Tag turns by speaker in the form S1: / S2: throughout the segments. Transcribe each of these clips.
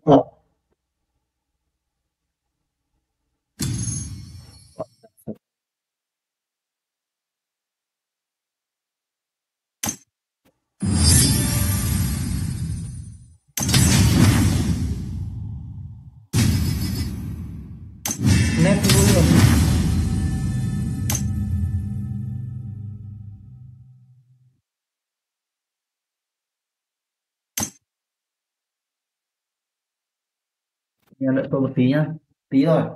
S1: Ờ, nét luôn. Nhà đợi tôi một tí nhá, tí rồi.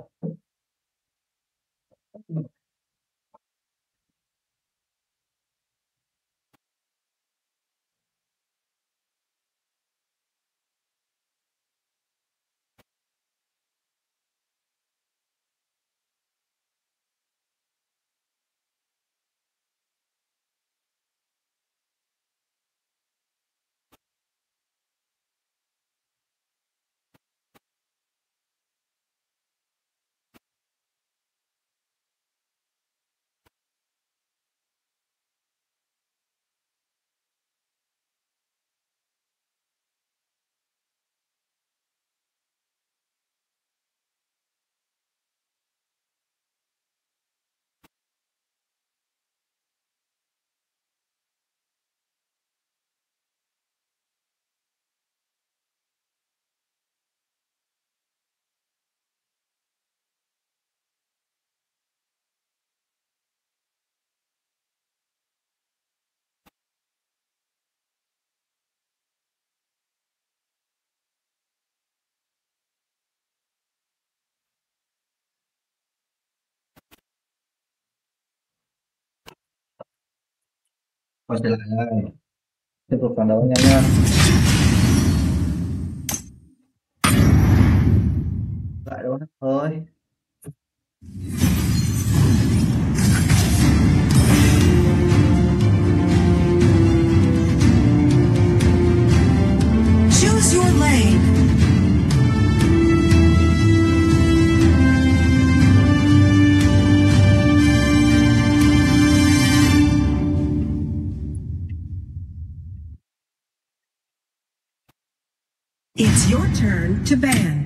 S1: Quay trở lại đây, tiếp tục phản đấu anh em nhá. Lại đâu thôi.
S2: Choose your lane. It's your turn to ban.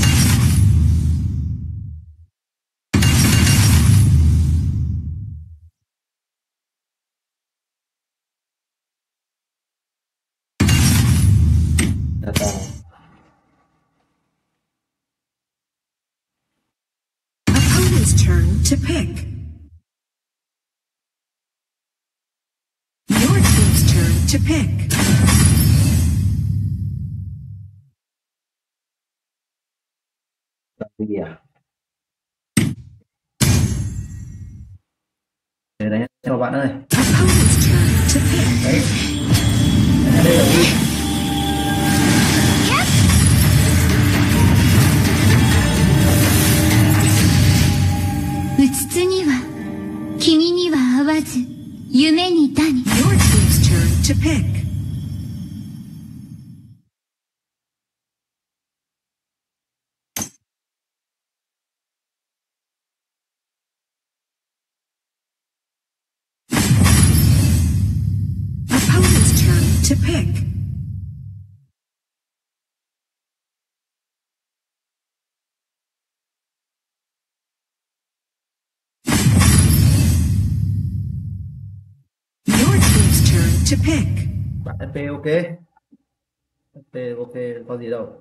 S1: Là tao
S2: Opponent's turn to pick. Your team's turn to pick.
S1: làm gì à? Để đấy cho bạn ơi.
S2: Opponent's turn to pick.
S1: Đấy. Đây là gì?
S3: うつつには君には会わず夢に谷
S2: Your team's turn to pick. Opponent's turn to pick. Your team's turn to pick.
S1: Bạn FP ok. FP ok, có gì đâu.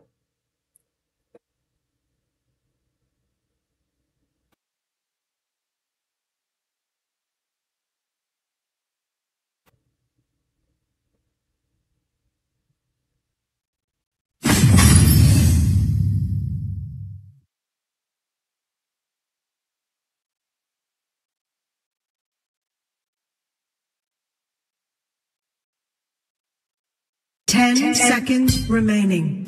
S2: Ten seconds remaining.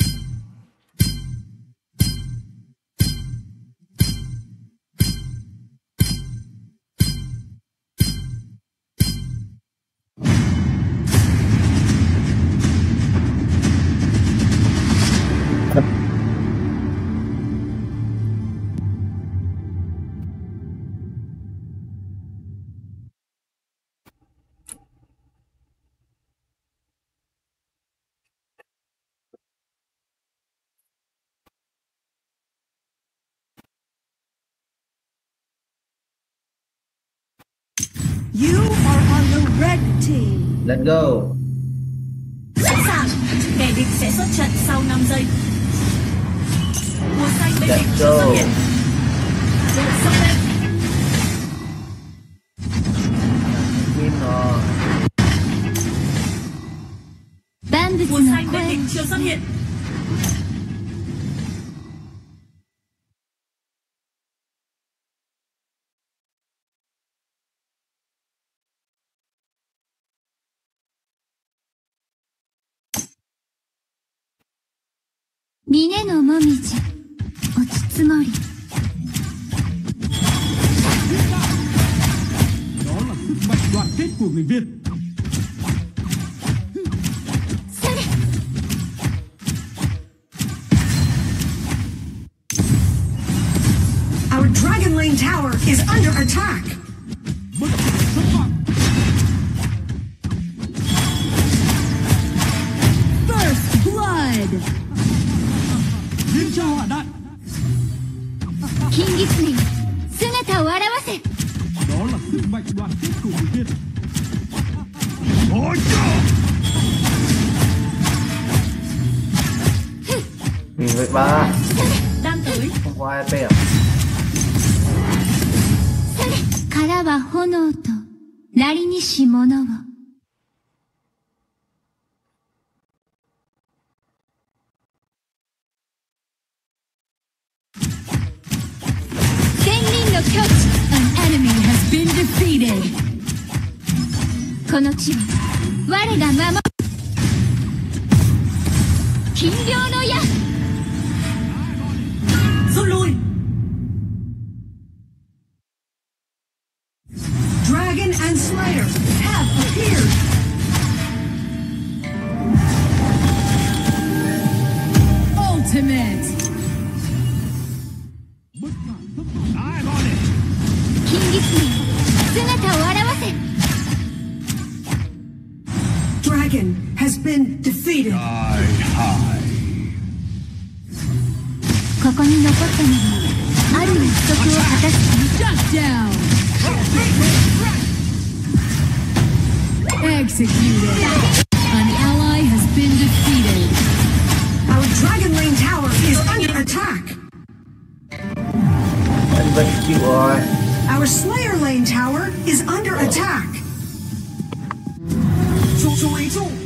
S2: You are on the red team.
S1: Let's go.
S4: Sẵn sàng, kẻ địch sẽ xuất trận sau 5 giây. Màu xanh bên địch
S1: Let's
S4: chưa xuất
S1: go.
S4: hiện. Đội xông lên.
S1: Win rồi.
S3: 万物
S4: Màu
S3: の
S4: xanh bên
S3: 声
S4: địch chưa xuất hiện.
S3: 「峰のもみじ落ち積もり」
S5: Đó là sức mạnh đoàn kết của người Việt.
S3: それ
S2: Our Dragon Lane tower is under attack.
S5: Bất ngờ xuất phát.
S2: First blood.
S5: Liên tra hỏa đạn.
S3: 金ギツネよ姿を現せ
S5: Đó là sức mạnh đoàn kết của người Việt. Ôi trời!
S1: Nhìn với ba.
S4: Đang tới.
S1: Không có ai à?
S3: からは炎となりにし物を千人の境地 An enemy has been defeated この地は我が守る金領の矢
S4: Rút lui.
S2: Dragon and Slayer have appeared. Ultimate.
S5: Bất ngờ xuất phát. I'm on it.
S3: 金ギツネよ姿を現せ
S2: Dragon has been defeated.
S3: ここに残ったのはある約束を果たす
S2: Shut down. Executed. An ally has been defeated. Our Dragon Lane tower is under attack.
S1: Anh vẫn chịu rồi.
S2: Our Slayer Lane tower is under attack.
S4: 注意！